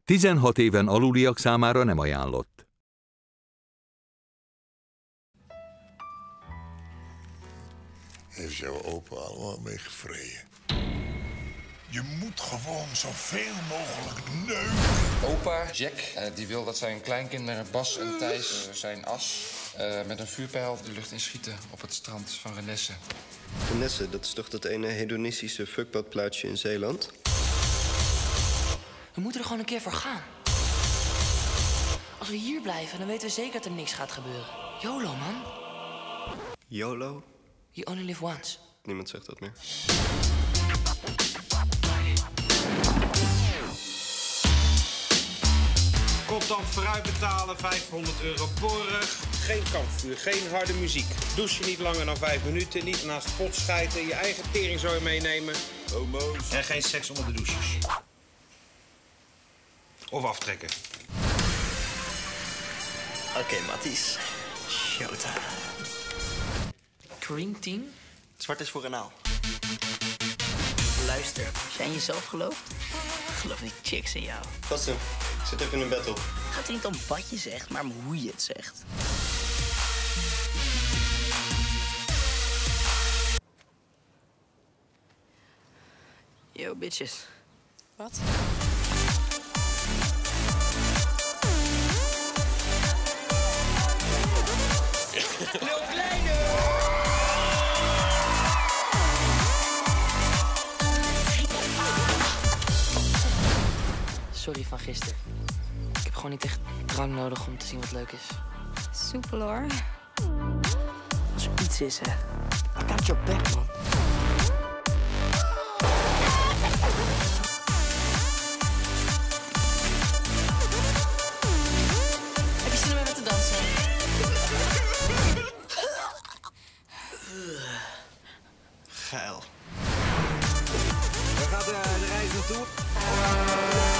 16 éven aluliak számára nem ajánlott. Heeft jouw opa allemaal mee gevreden? Je moet gewoon zoveel mogelijk neuken. Opa, Jack, die wil dat zijn kleinkinderen Bas en Thijs zijn as met een vuurpijl de lucht inschieten op het strand van Renesse. Renesse, dat is toch dat ene hedonistische fuckbadplaatsje in Zeeland? We moeten er gewoon een keer voor gaan. Als we hier blijven, dan weten we zeker dat er niks gaat gebeuren. YOLO, man. YOLO? You only live once. Niemand zegt dat meer. Contant vooruit betalen, €500 borg. Geen kampvuur, geen harde muziek. Douche niet langer dan 5 minuten. Niet naast de pot schijten. Je eigen teringzooi meenemen. Homo's. En geen seks onder de douches. Of aftrekken. Oké, Matties. Showtime. Cream team? Zwart is voor Renaal. Luister, als jij in jezelf gelooft, geloof die chicks in jou. Gasten, ik zit even in een battle. Het gaat er niet om wat je zegt, maar om hoe je het zegt. Yo, bitches. Wat? Sorry van gisteren. Ik heb gewoon niet echt drank nodig om te zien wat leuk is. Soepel hoor. Als er iets is, hè. I got your back, man. Heb je zin om met te dansen? Geil. Waar gaat de reis naartoe?